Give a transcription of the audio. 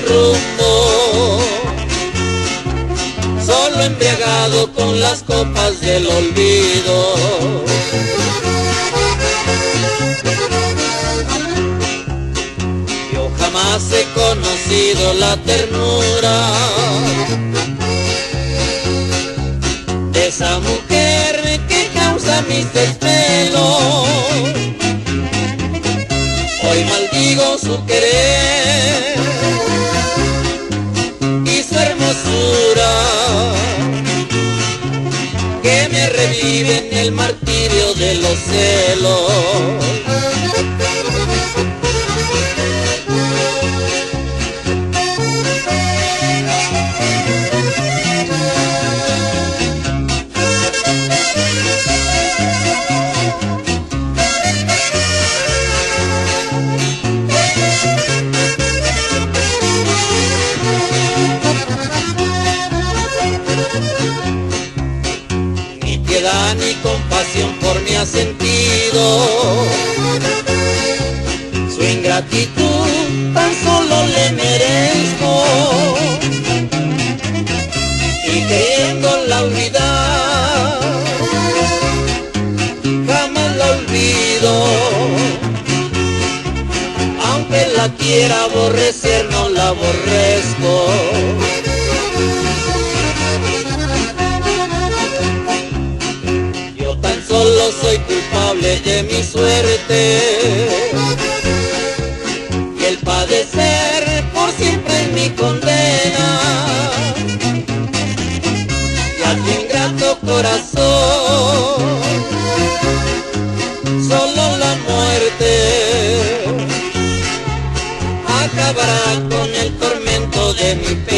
rumbo, solo embriagado con las copas del olvido. Yo jamás he conocido la ternura de esa mujer que causa mis desvelos. Hoy maldigo su querer y su hermosura, que me revive en el martirio de los celos. Ni piedad ni compasión por mí ha sentido, su ingratitud tan solo le merezco, y queriéndola olvidar jamás la olvido. Aunque la quiera aborrecer, no la aborrezco. Yo tan solo soy culpable de mi suerte, y el padecer por siempre es mi condena. Y a tu ingrato corazón solo la muerte acabará con el tormento de mi pena.